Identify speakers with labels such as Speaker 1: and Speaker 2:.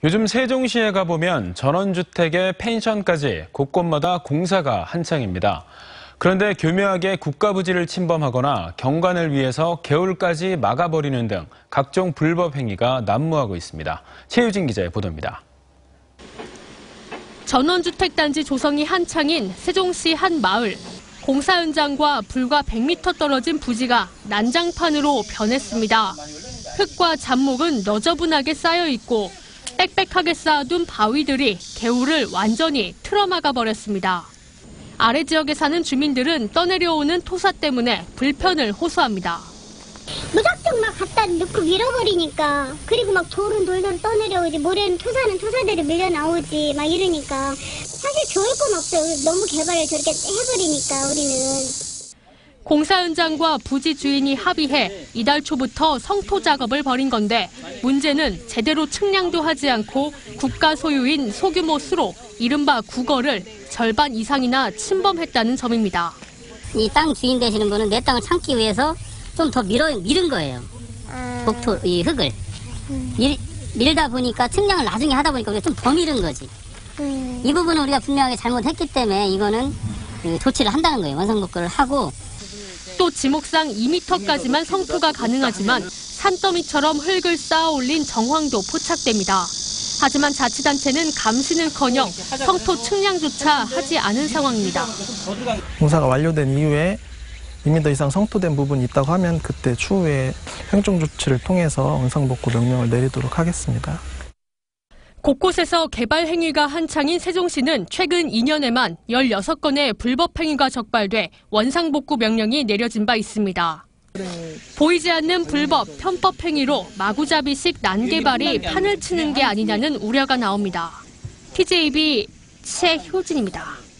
Speaker 1: 요즘 세종시에 가보면 전원주택에 펜션까지 곳곳마다 공사가 한창입니다. 그런데 교묘하게 국가부지를 침범하거나 경관을 위해서 개울까지 막아버리는 등 각종 불법 행위가 난무하고 있습니다. 최유진 기자의 보도입니다.
Speaker 2: 전원주택단지 조성이 한창인 세종시 한 마을. 공사 현장과 불과 100m 떨어진 부지가 난장판으로 변했습니다. 흙과 잡목은 너저분하게 쌓여 있고 빽빽하게 쌓아둔 바위들이 개울을 완전히 틀어막아 버렸습니다. 아래 지역에 사는 주민들은 떠내려오는 토사 때문에 불편을 호소합니다.
Speaker 3: 무작정 막 갖다 넣고 밀어버리니까, 그리고 막 돌은 돌대로 떠내려오지, 모래는 토사는 토사대로 밀려 나오지, 막 이러니까 사실 좋을 건 없어요. 너무 개발을 저렇게 해버리니까 우리는.
Speaker 2: 공사 현장과 부지 주인이 합의해 이달 초부터 성토 작업을 벌인 건데, 문제는 제대로 측량도 하지 않고 국가 소유인 소규모 수로 이른바 국어를 절반 이상이나 침범했다는 점입니다.
Speaker 4: 이 땅 주인 되시는 분은 내 땅을 참기 위해서 좀 더 밀은 거예요. 복토, 이 흙을. 밀다 보니까 측량을 나중에 하다 보니까 우리가 좀 더 밀은 거지. 이 부분은 우리가 분명하게 잘못했기 때문에 이거는 조치를 한다는 거예요. 원상복구를 하고.
Speaker 2: 또 지목상 2m까지만 성토가 가능하지만 산더미처럼 흙을 쌓아 올린 정황도 포착됩니다. 하지만 자치단체는 감시는커녕 성토 측량조차 하지 않은 상황입니다.
Speaker 5: 공사가 완료된 이후에 2m 이상 성토된 부분이 있다고 하면 그때 추후에 행정조치를 통해서 원상복구 명령을 내리도록 하겠습니다.
Speaker 2: 곳곳에서 개발 행위가 한창인 세종시는 최근 2년에만 16건의 불법 행위가 적발돼 원상복구 명령이 내려진 바 있습니다. 보이지 않는 불법, 편법 행위로 마구잡이식 난개발이 판을 치는 게 아니냐는 우려가 나옵니다. TJB 최효진입니다.